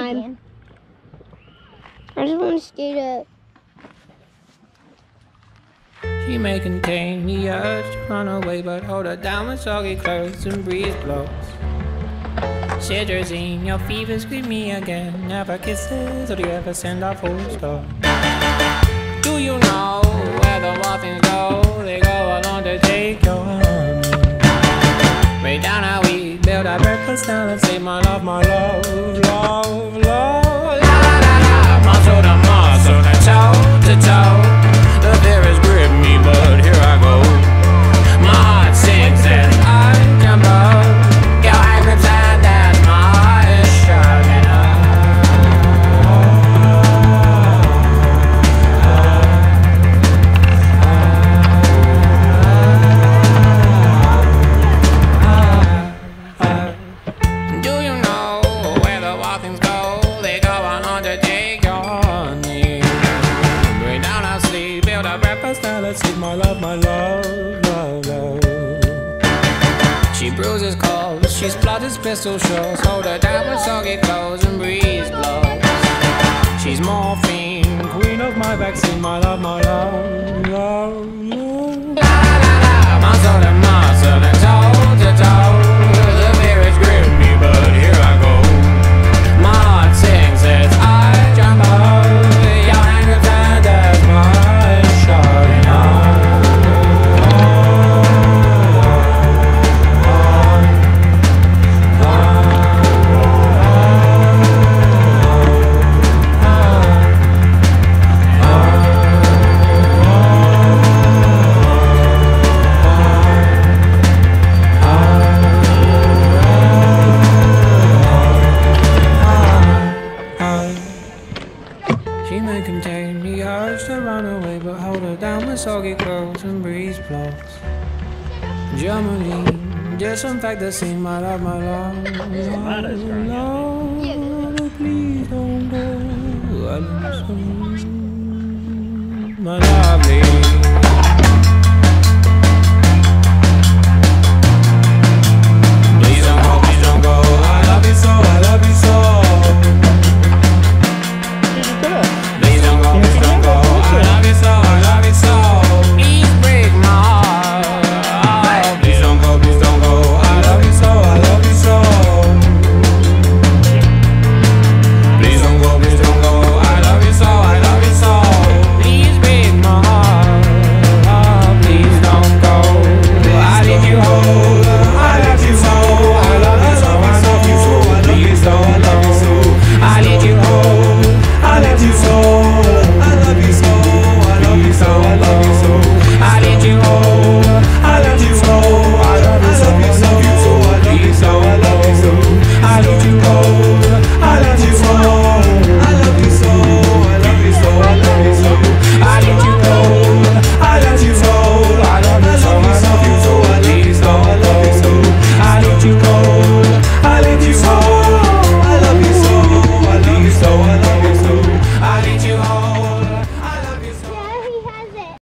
time. I just want to skate up. She may contain the urge to run away, but hold her down with soggy clothes and breeze blows. Citrazine, your fever scream me again. Never kisses, or do you ever send a full stop? Do you know where the waffles go? They go along to take your honey. Way down how we build our breakfast down and say my love, love, love. La la la, muscle to muscle, and toe to toe. The fear has gripped me, but here I go. My heart sings as I jump up. Your angry time, that's my heart is shouting up. Do you know where the walkings go? They go on to take your honey. Bring down our sleep, build a breakfast, now let's eat my love, love, love. She bruises calls, she splutters pistol shots. Hold her down with soggy clothes and breeze blows. She's morphine, queen of my vaccine, my love, love, love. La la la, muscle to muscle and toe to toe. The fear has gripped me, but here I go. My heart sings as I jump up. Your anger turned as my eyes shouting out. She may contain the urge to run away, but hold her down with soggy clothes and breeze blows. Germany, disinfect the scene, my love, love, please don't go. My love,